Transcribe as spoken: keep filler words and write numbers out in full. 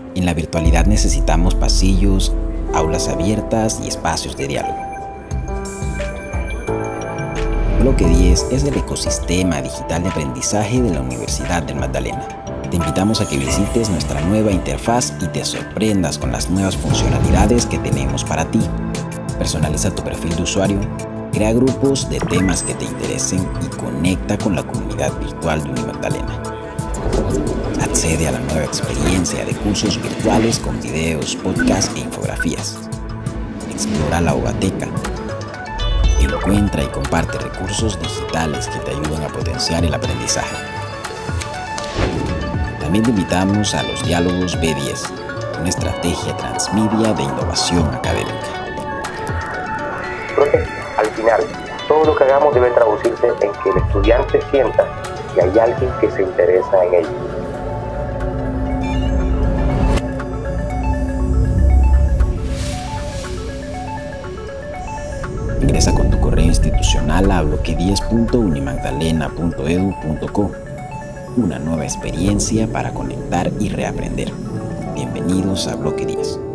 En la virtualidad necesitamos pasillos, aulas abiertas y espacios de diálogo. Bloque diez es el ecosistema digital de aprendizaje de la Universidad del Magdalena. Te invitamos a que visites nuestra nueva interfaz y te sorprendas con las nuevas funcionalidades que tenemos para ti. Personaliza tu perfil de usuario, crea grupos de temas que te interesen y conecta con la comunidad virtual de Unimagdalena. Accede a la nueva experiencia de cursos virtuales con videos, podcasts e infografías. Explora la Obateca. Encuentra y comparte recursos digitales que te ayudan a potenciar el aprendizaje. También te invitamos a los Diálogos B diez, una estrategia transmedia de innovación académica. Profe, al final, todo lo que hagamos debe traducirse en que el estudiante sienta que hay alguien que se interesa en ello. Ingresa con tu correo institucional a bloque diez punto unimagdalena punto edu punto co. Una nueva experiencia para conectar y reaprender. Bienvenidos a Bloque diez.